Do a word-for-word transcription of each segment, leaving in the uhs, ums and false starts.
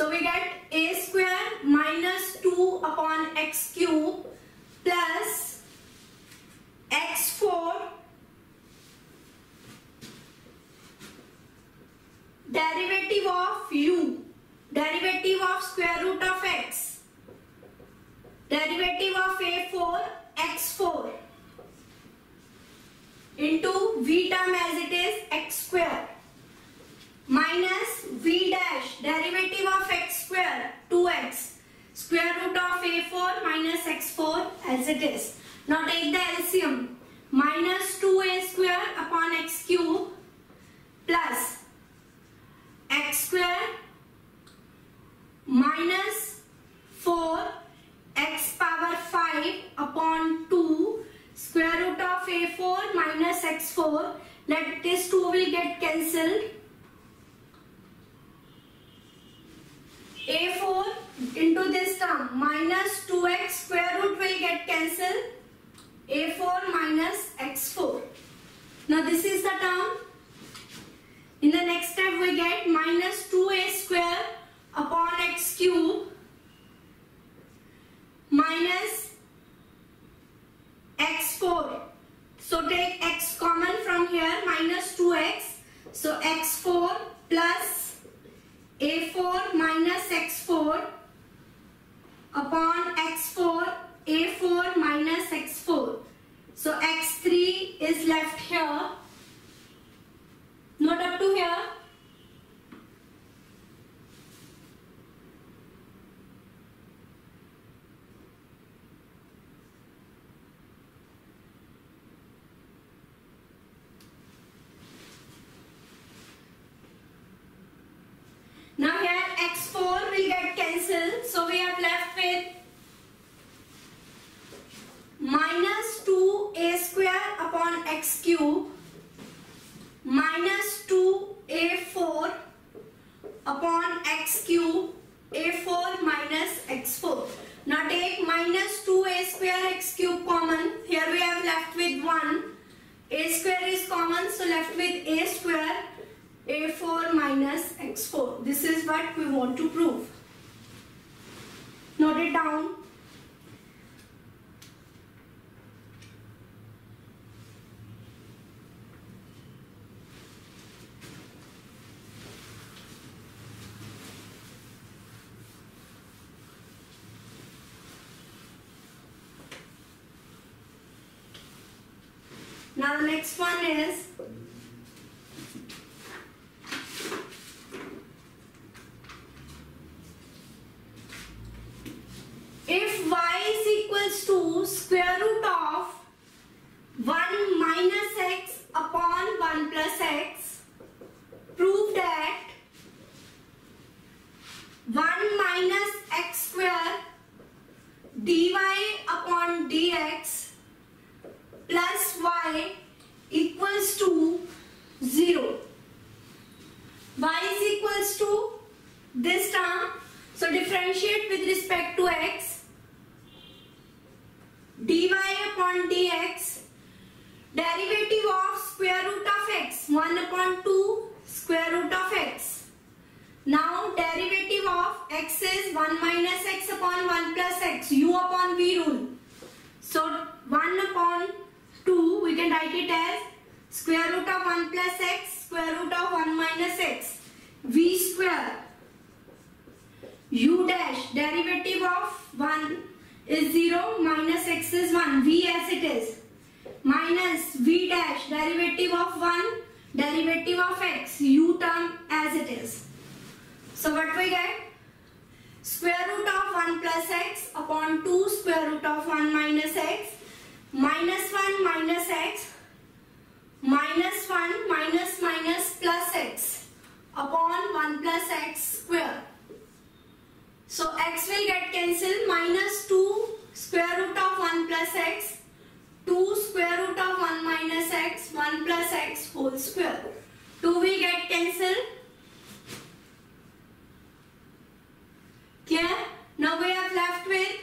So we get a square minus two upon x cube plus x four derivative of u, derivative of square root of x, derivative of a four, x four into v term as it is x square minus v dash, derivative of x square, two x, square root of a four minus x four as it is. Now take the L C M, minus two a square upon x cube plus x square minus four x power five upon two square root of a four minus x four. Let this two will get cancelled. a four into this term minus two x square root will get cancelled. a four minus x four. Now this is the term. In the next step we get minus two a square upon x cube minus x four. So take x common from here, minus two x. So x four plus a four minus x four upon x four, a four minus x four. So x three is left here. Note up to here. Now here x four will get cancelled. So we are left with minus two a square upon x cube minus two a four upon x cube, a four minus x four. Now take minus two a square x cube common. Here we have left with one. A square is common, so left with a square, a four minus x four. This is what we want to prove. Note it down. Now the next one is if y is equals to square root of one minus x upon one plus x, prove that one minus x square dy upon dx plus y equals to zero. Y is equals to this term. So differentiate with respect to x. Dy upon dx, derivative of square root of x, one upon two square root of x. Now derivative of x is one minus x upon one plus x, u upon v rule. So one upon two, we can write it as square root of one plus x, square root of one minus x, v square, u dash, derivative of one is zero, minus x is one, v as it is, minus v dash, derivative of one, derivative of x, u term as it is. So what we get? Square root of one plus x upon two square root of one minus x, minus one minus x, minus one minus minus plus x upon one plus x square. So x will get cancelled, minus two square root of one plus x, two square root of one minus x, one plus x whole square. two will get cancelled. Clear? Now we are left with,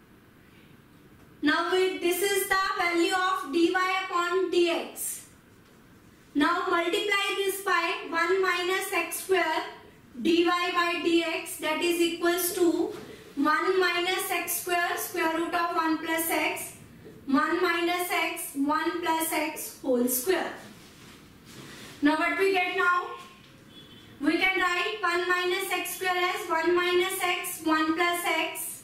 now we, this is the value of dy upon dx. Now multiply this by one minus x square dy by dx. dx, that is equals to one minus x square square root of one plus x, one minus x, one plus x whole square. Now what we get now? We can write one minus x square as one minus x, one plus x,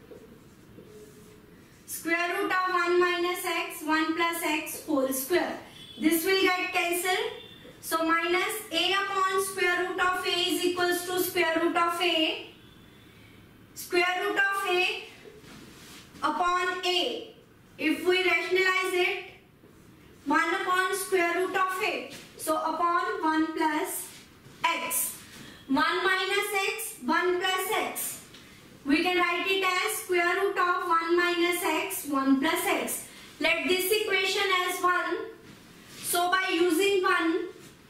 square root of one minus x, one plus x whole square. This will get cancelled. So minus a upon square root of a is equals to square root of a. Square root of a upon a. If we rationalize it, one upon square root of a. So upon one plus x. one minus x, one plus x. We can write it as square root of one minus x, one plus x. Let this equation as one. So by using one,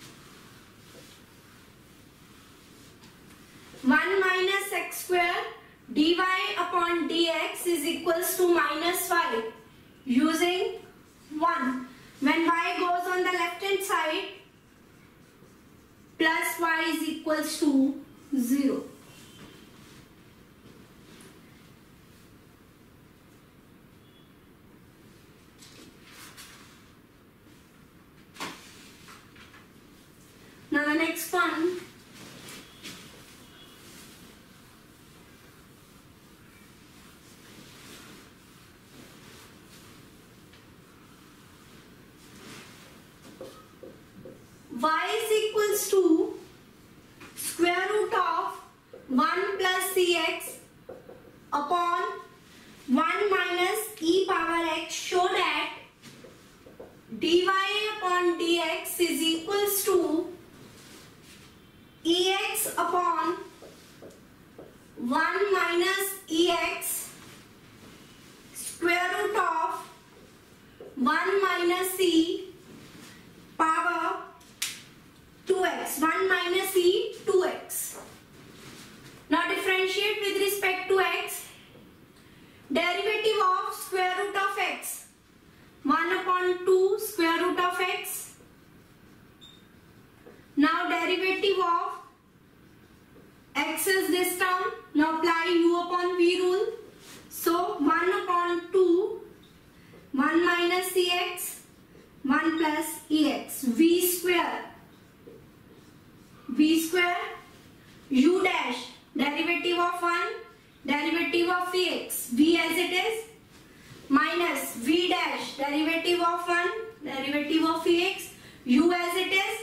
one minus x square dy upon dx is equals to minus five. Using one. When y goes on the left hand side, plus y is equals to zero. Now the next one. Y is equals to square root of one plus cx upon one minus e power x. Show that dy upon dx is equals to ex upon one minus ex square root of one minus e power two x. one minus e, two x. Now differentiate with respect to x. Derivative of square root of x. one upon two square root of x. Now derivative of x is this term. Now apply u upon v rule. So one upon two, one minus ex, one plus ex. V square. V square, u dash, derivative of one, derivative of vx, v as it is, minus v dash, derivative of one, derivative of vx, u as it is.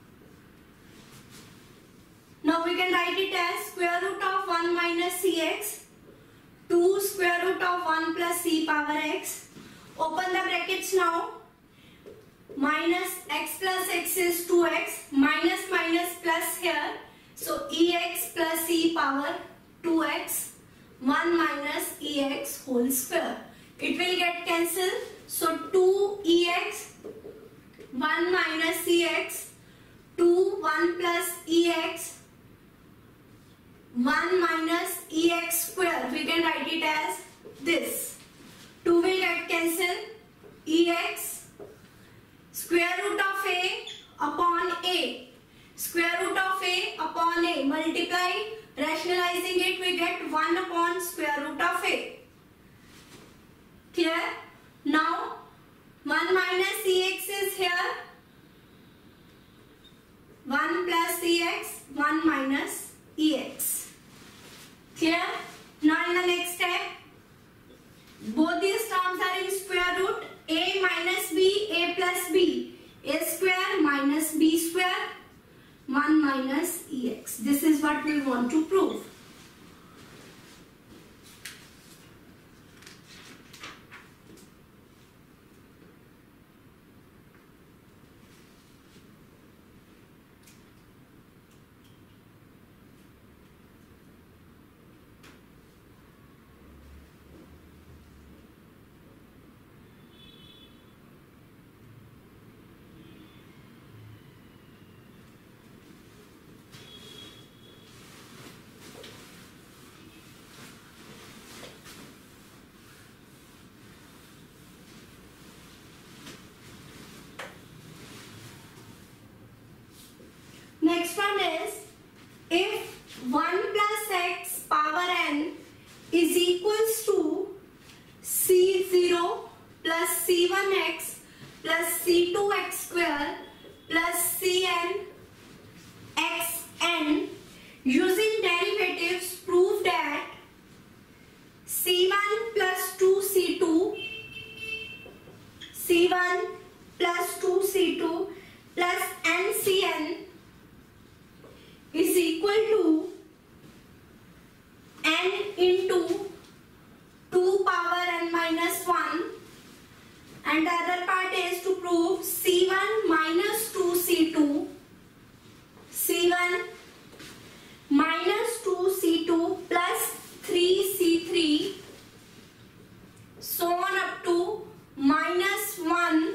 Now we can write it as square root of one minus cx, two square root of one plus c power x. Open the brackets now. Minus x plus x is two x, minus minus plus here. So ex plus e power two x, one minus ex whole square. It will get cancelled. So two ex, one minus ex, two, one plus ex, one minus ex square. We can write it as this. two will get cancelled. Ex square root of a upon a. Square root of a upon a. Multiply. Rationalizing it, we get one upon square root of a. Clear? Now, one minus ex is here. one plus ex, one minus ex. Clear? Now in the next step, both these terms are in square root. A minus b, a plus b. A square minus b square, one minus ex. This is what we want to prove. equal to n into two power n minus one, and the other part is to prove C one minus two C two, C one minus two C two plus three C three, so on up to minus one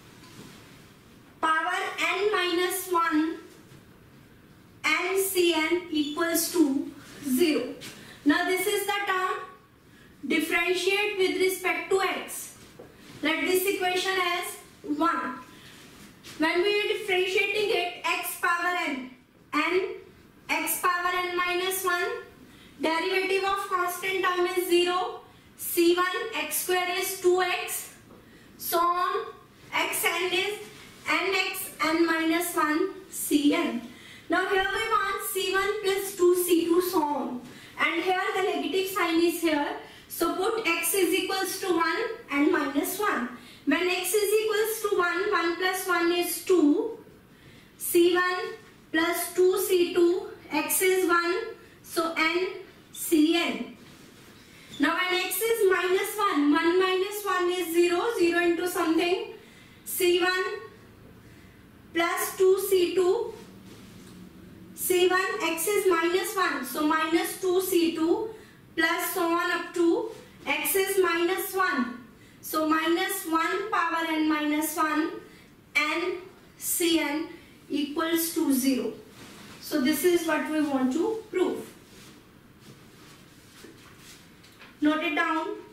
power n minus one and Cn equals to zero. Now this is the term differentiate with respect to x. Let this equation as one. When we are differentiating it, x power n, n, x power n minus one, derivative of constant term is zero, C one x square is two x, so on, xn is nx n minus one Cn. Now here we want C one plus two C two, so on, and here the negative sign is here, so put x is equals to one and minus one. When x is equals to one, one plus one is two, C one plus two C two, x is one, so n Cn. Now when x is minus one, one minus one is zero, zero into something, C one plus two C two, C one, x is minus one, so minus two C two plus so on up to x is minus one, so minus one power n minus one and Cn equals to zero. So this is what we want to prove. Note it down.